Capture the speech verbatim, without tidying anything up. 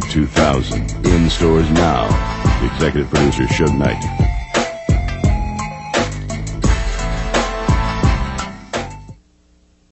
two thousand. In stores now. Executive producer Suge Knight.